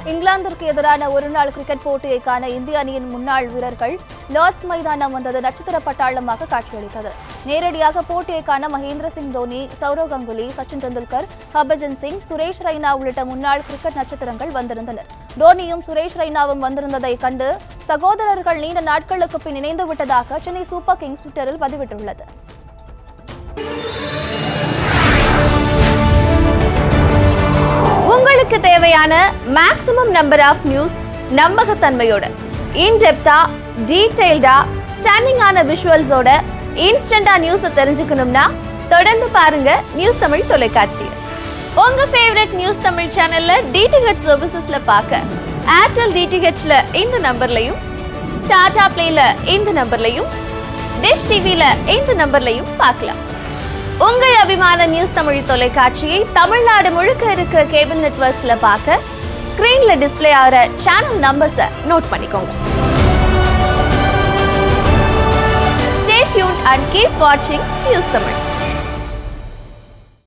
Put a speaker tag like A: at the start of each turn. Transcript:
A: இங்கிலாந்திற்கு எதிரான ஒருநாள் கிரிக்கெட் போட்டியை காண இந்திய அணியின் முன்னாள் வீரர்கள் லார்ட்ஸ் மைதானம் வந்தது நட்சத்திர பட்டாளமாக காட்சியளித்தது. நேரடியாக போட்டியை காண மகேந்திர சிங் தோனி, சௌரவ் கங்குலி, சச்சின் டெண்டுல்கர், ஹர்பஜன் சிங், சுரேஷ் ரெய்னா உள்ளிட்ட முன்னாள் கிரிக்கெட் நட்சத்திரங்கள் வந்திருந்தனர். தோனியும் சுரேஷ் ரெய்னாவும் வந்திருந்ததை கண்டு சகோதரர்கள் நீண்ட நாட்களுக்கு பின் இணைந்து விட்டதாக சென்னை சூப்பர் கிங்ஸ் ட்விட்டரில் பதிவிட்டுள்ளது. உங்களுக்கு தேவையான மேக்ஸிமம் நம்பர் ஆஃப் நியூஸ் நம்பகத்தன்மையோட, இன்டெப்தா, டீடைல்டா, ஸ்டன்னிங்கான விஷுவல்ஸோட இன்ஸ்டன்டா நியூஸை தெரிஞ்சுக்கணும்னா தொடர்ந்து பாருங்க நியூஸ் தமிழ் தொலைக்காட்சியை. உங்க ஃபேவரட் நியூஸ் தமிழ் சேனல்ல டிடிஹெச் சர்வீசஸ்ல பார்க்க ஏர்டெல் டிடிஹெச்ல இந்த நம்பர்லையும், டாடா பிளேல இந்த நம்பர்லையும், டிஷ் டிவில இந்த நம்பர்லையும் பார்க்கலாம். உங்கள் அபிமான நியூஸ் தமிழ் தொலைக்காட்சியை தமிழ்நாடு முழுக்க இருக்கிற கேபிள் நெட்வொர்க்ஸ்ல பார்க்க ஸ்கிரீன்ல டிஸ்பிளே ஆகிற சேனல் நம்பர்ஸை நோட் பண்ணிக்கோங்க. Stay tuned and keep watching news Tamil.